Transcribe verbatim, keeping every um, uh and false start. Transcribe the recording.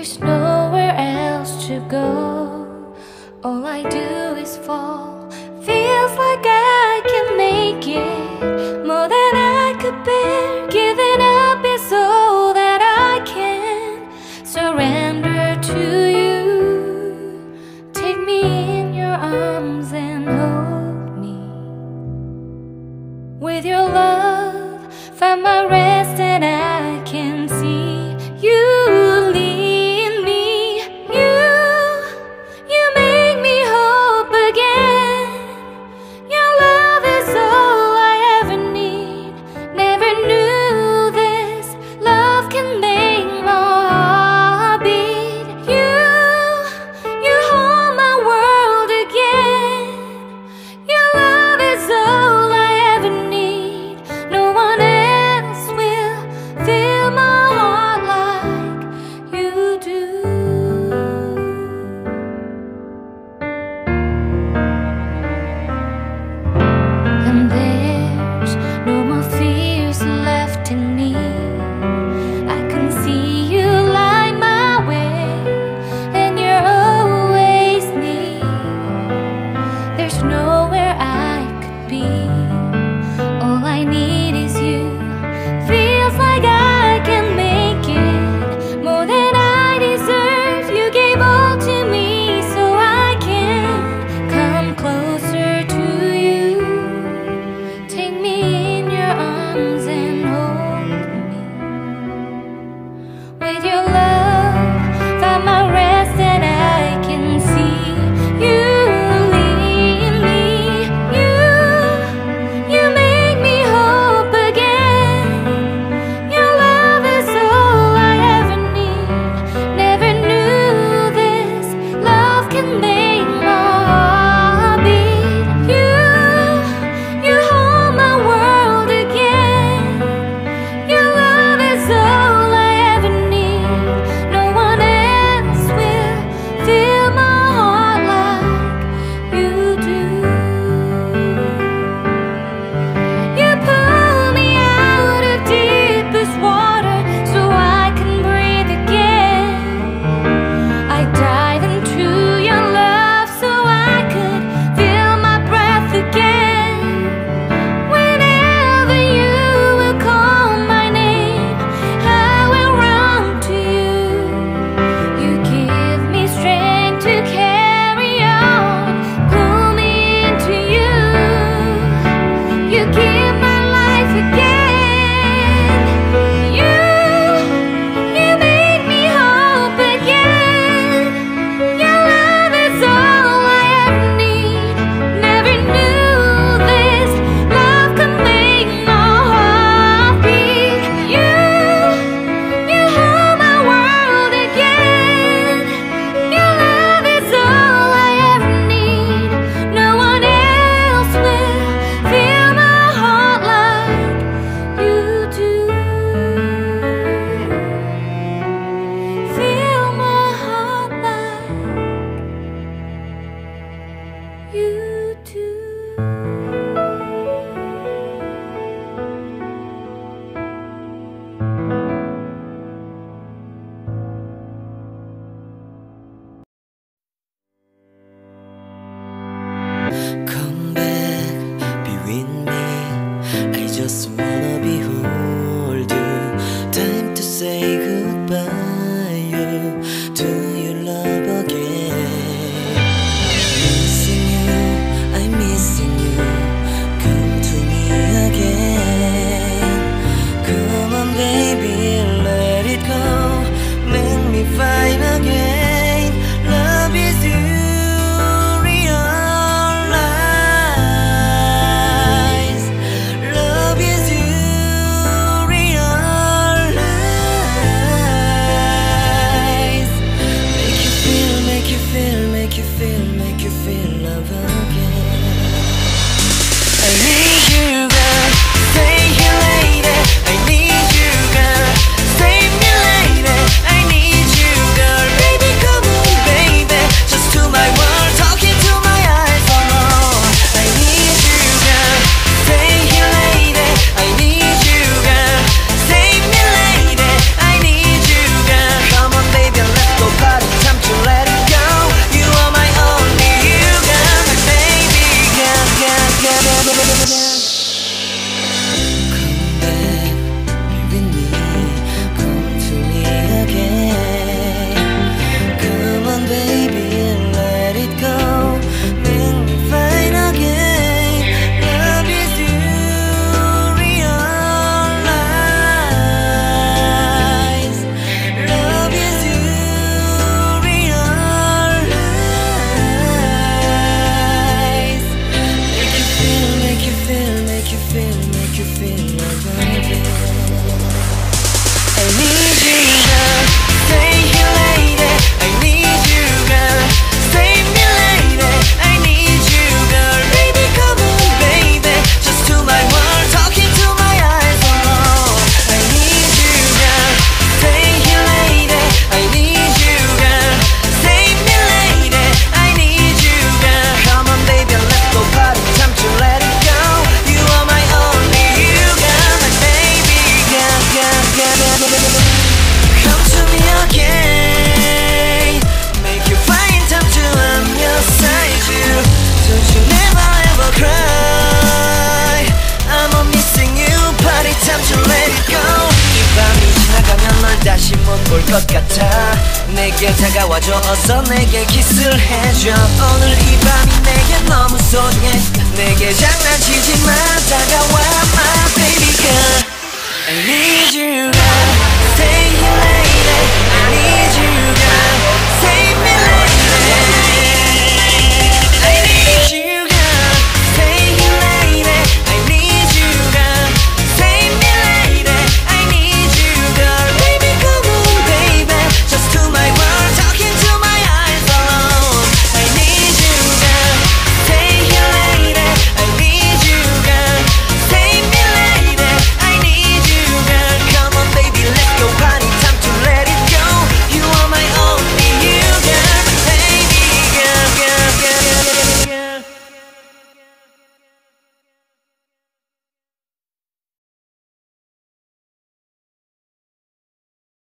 There's nowhere else to go. All I do is fall. Feels like I can make it more than I could bear. Giving up is all that I can surrender to you. Take me in your arms and hold me. With your love, find my rest and I can see you lead me. You, you make me hope again. Your love is all I ever need. Never knew this love can make my heart beat. You, you hold my world again. Your love is all I ever need. No one else will fill my heart like you do. And there's no more fears left in me. I can see you light my way, and you're always near. There's nowhere I could be. All I need is you. Feels like I can make it more than I deserve. You gave all to me so I can come closer to you. Take me in your arms and hold me. With your love, find my rest and I can see you lead me. You, you make me hope again. Your love is all I ever need. Never knew this love can make my heart beat. You, you hold my world again. Your love is all I ever need. No one else will fill my heart like you do. You pull me out of deepest water so I can breathe again. I dive into your love so I could feel my breath again. Whenever you will call my name, I will run to you. You give me strength to carry on. Pull me into you. You give my life again. You, you make me hope again. Your love is all I ever need. Never knew this love could make my heart beat. You, you hold my world again. Your love is all I ever need. No one else will fill my heart like you do. Fill my heart like you do. Come back, be with me. I just wanna behold you. Time to say goodbye you, to your love again. Missing you, I'm missing you. Come to me again. Come on baby, let it go. Make me fine again. Love is you. Realize love is you. 것 같아. 내게 다가와줘 어서 내게 키스를 해줘. 오늘 이 밤이 내게 너무 소중해. 내게 장난치지 마 다가와 my baby girl I need you